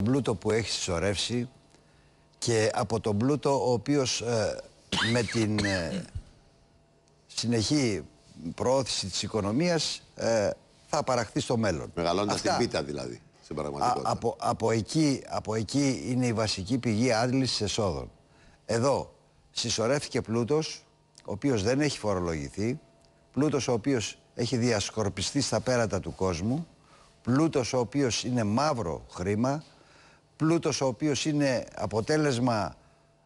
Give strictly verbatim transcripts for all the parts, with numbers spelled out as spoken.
πλούτο που έχει συσσωρεύσει και από τον πλούτο ο οποίος ε, με την ε, συνεχή προώθηση της οικονομίας ε, θα παραχθεί στο μέλλον. Μεγαλώντας την πίτα δηλαδή, στην πραγματικότητα. Α, από, από, εκεί, από εκεί είναι η βασική πηγή άντλησης εσόδων. Εδώ συσσωρεύτηκε πλούτος ο οποίος δεν έχει φορολογηθεί, πλούτος ο οποίος έχει διασκορπιστεί στα πέρατα του κόσμου, πλούτος ο οποίος είναι μαύρο χρήμα, πλούτος ο οποίος είναι αποτέλεσμα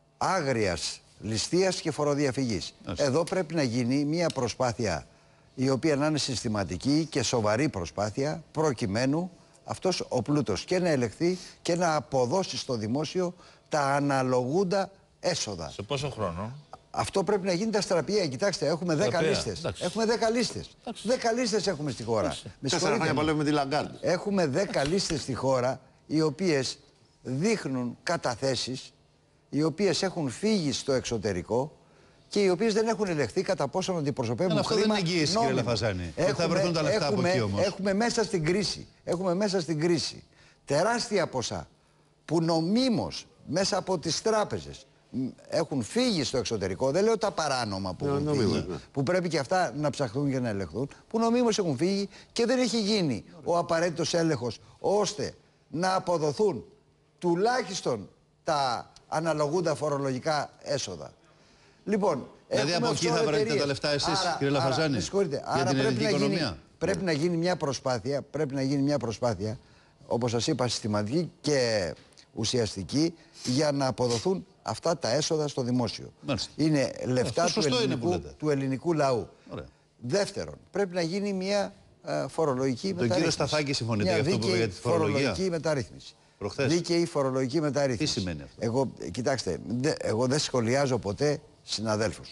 άγριας ληστείας και φοροδιαφυγής. Άς. Εδώ πρέπει να γίνει μια προσπάθεια η οποία να είναι συστηματική και σοβαρή προσπάθεια προκειμένου αυτός ο πλούτος και να ελεγχθεί και να αποδώσει στο δημόσιο τα αναλογούντα έσοδα. Σε πόσο χρόνο? Αυτό πρέπει να γίνει τα στραπία. Κοιτάξτε, έχουμε δέκα λίστες. Έχουμε δέκα λίστες. δέκα λίστες έχουμε στη χώρα. Τέσσερα χρόνια παλεύουμε τη Λαγκάρντ. Έχουμε δέκα λίστες στη χώρα οι οποίες δείχνουν καταθέσεις, οι οποίες έχουν φύγει στο εξωτερικό και οι οποίες δεν έχουν ελεγχθεί κατά πόσον αντιπροσωπεύουν αυτό χρήμα. Αυτό δεν είναι εγγύηση, κύριε Λαφαζάνη. Έχουμε, θα βρεθούν τα λεφτά έχουμε, από εκεί όμως. Έχουμε μέσα στην κρίση, έχουμε μέσα στην κρίση τεράστια ποσά που νομίμως μέσα από τις τράπεζες έχουν φύγει στο εξωτερικό. Δεν λέω τα παράνομα που, έχουν φύγει, που πρέπει και αυτά να ψαχθούν και να ελεγχθούν, που νομίμως έχουν φύγει και δεν έχει γίνει ο απαραίτητος έλεγχος ώστε να αποδοθούν τουλάχιστον τα αναλογούντα φορολογικά έσοδα. Λοιπόν, δηλαδή από εκεί θα βρείτε τα λεφτά εσείς, άρα, κύριε Λαφαζάνη, για άρα την πρέπει, να οικονομία. γίνει, πρέπει να γίνει μια προσπάθεια, πρέπει να γίνει μια προσπάθεια, όπως σας είπα, συστηματική και ουσιαστική για να αποδοθούν αυτά τα έσοδα στο δημόσιο. Μάλιστα. Είναι λεφτά του ελληνικού, είναι του ελληνικού λαού. Ωραία. Δεύτερον, πρέπει να γίνει μια uh, φορολογική Τον μεταρρύθμιση. Τον κύριο Σταθάκη συμφωνείτε για αυτό που για τη φορολογία. Φορολογική μεταρρύθμιση. Προχθές. Δίκαιη φορολογική μεταρρύθμιση. Τι σημαίνει αυτό? Εγώ, κοιτάξτε, δε, εγώ δεν σχολιάζω ποτέ συναδέλφους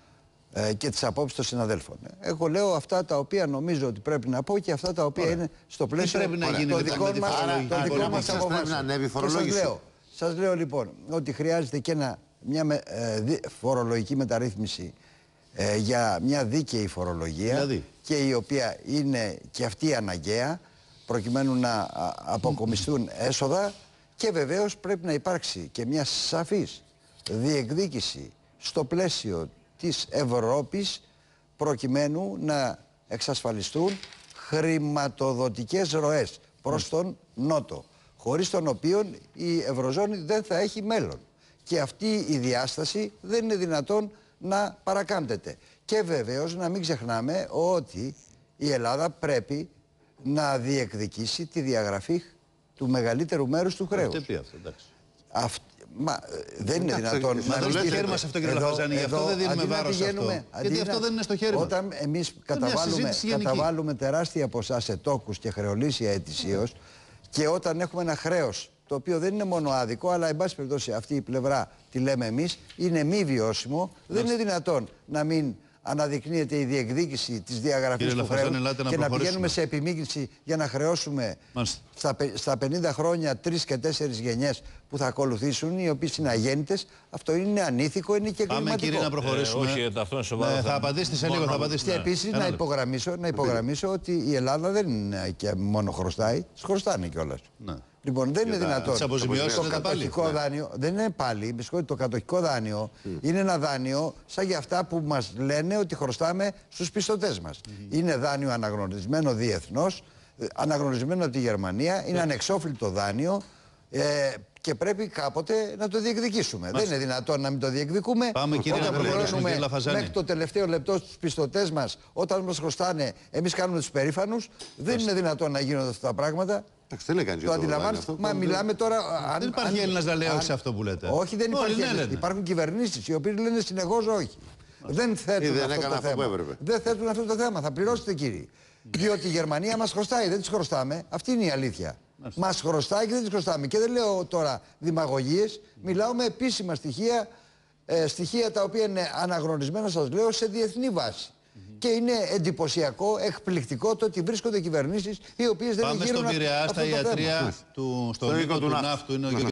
ε, και τις απόψεις των συναδέλφων. Εγώ λέω αυτά τα οποία νομίζω ότι πρέπει να πω και αυτά τα οποία Ωραία. είναι στο πλαίσιο των δικών μας αποφάσεων. Πρέπει να ανέβει η φορολόγηση. Σας, σας λέω λοιπόν ότι χρειάζεται και ένα, μια ε, δι, φορολογική μεταρρύθμιση ε, για μια δίκαιη φορολογία δηλαδή. και η οποία είναι και αυτή αναγκαία προκειμένου να αποκομιστούν έσοδα και βεβαίως πρέπει να υπάρξει και μια σαφής διεκδίκηση στο πλαίσιο της Ευρώπης προκειμένου να εξασφαλιστούν χρηματοδοτικές ροές προς τον Νότο, χωρίς τον οποίο η Ευρωζώνη δεν θα έχει μέλλον. Και αυτή η διάσταση δεν είναι δυνατόν να παρακάμπτεται. Και βεβαίως να μην ξεχνάμε ότι η Ελλάδα πρέπει να διεκδικήσει τη διαγραφή του μεγαλύτερου μέρους του χρέους. Αυτό, εντάξει. Αυτ... Μα δεν είναι δυνατόν να μην στο χέρι μας αυτό, κύριε Λαφαζάνη, γι' αυτό δεν δίνουμε βάρος σε αυτό. Γιατί αυτό δεν είναι στο χέρι μας. Όταν εμείς καταβάλουμε, καταβάλουμε τεράστια ποσά σε τόκους και χρεολύσια ετησίως και όταν έχουμε ένα χρέος το οποίο δεν είναι μόνο άδικο, αλλά εν πάση περιπτώσει αυτή η πλευρά τη λέμε εμείς, είναι μη βιώσιμο, δεν είναι δυνατόν να μην αναδεικνύεται η διεκδίκηση της διαγραφής του χρέους και να πηγαίνουμε σε επιμήκυνση για να χρεώσουμε στα, στα πενήντα χρόνια τρεις και τέσσερις γενιές που θα ακολουθήσουν, οι οποίες είναι αγέννητες. Αυτό είναι ανήθικο, είναι και κλιματικό. Πάμε κύριε να προχωρήσουμε. Ε, όχι, αυτό είναι σοβαρό. Ναι, θα απαντήσετε σε λίγο, θα απαντήσετε. Και επίσης να υπογραμμίσω, να υπογραμμίσω ότι η Ελλάδα δεν είναι και μόνο χρωστάει, χρωστάνε κιόλας. Ναι. Λοιπόν, δεν είναι δυνατόν. Το κατοχικό δάνειο δεν είναι πάλι, το κατοχικό δάνειο mm. είναι ένα δάνειο σαν για αυτά που μας λένε ότι χρωστάμε στους πιστωτές μας. Mm. Είναι δάνειο αναγνωρισμένο διεθνώς, αναγνωρισμένο από τη Γερμανία, είναι ανεξόφλητο δάνειο ε, και πρέπει κάποτε να το διεκδικήσουμε. Μας... Δεν είναι δυνατόν να μην το διεκδικούμε. Πάμε κύριε να πληρώνουμε μέχρι το τελευταίο λεπτό στους πιστωτές μας, όταν μας χρωστάνε, εμείς κάνουμε τους περήφανους. Δεν Μας... είναι δυνατόν να γίνονται αυτά τα πράγματα. Το αντιλαμβάνεστε. Μα μιλάμε τώρα. Αν, δεν υπάρχει Έλληνας να λέει όχι σε αυτό που λέτε. Όχι, δεν υπάρχει Έλληνας. Υπάρχουν κυβερνήσεις οι οποίοι λένε συνεχώς όχι. Δεν θέτουν δεν αυτό το θέμα. Δεν θέτουν αυτό το θέμα. Θα πληρώσετε, κύριοι. Διότι η Γερμανία μας χρωστάει, δεν τις χρωστάμε. Αυτή είναι η αλήθεια. Μας χρωστάει και δεν τις χρωστάμε. Και δεν λέω τώρα δημαγωγίες. Μιλάω με επίσημα στοιχεία, ε, στοιχεία τα οποία είναι αναγνωρισμένα, σας λέω, σε διεθνή βάση. Mm-hmm. Και είναι εντυπωσιακό, εκπληκτικό το ότι βρίσκονται κυβερνήσεις οι οποίες δεν γύρουν αυτό το θέμα. Πάμε στον Πειραιά, στα ιατρία του, στον οίκο του ναύτου.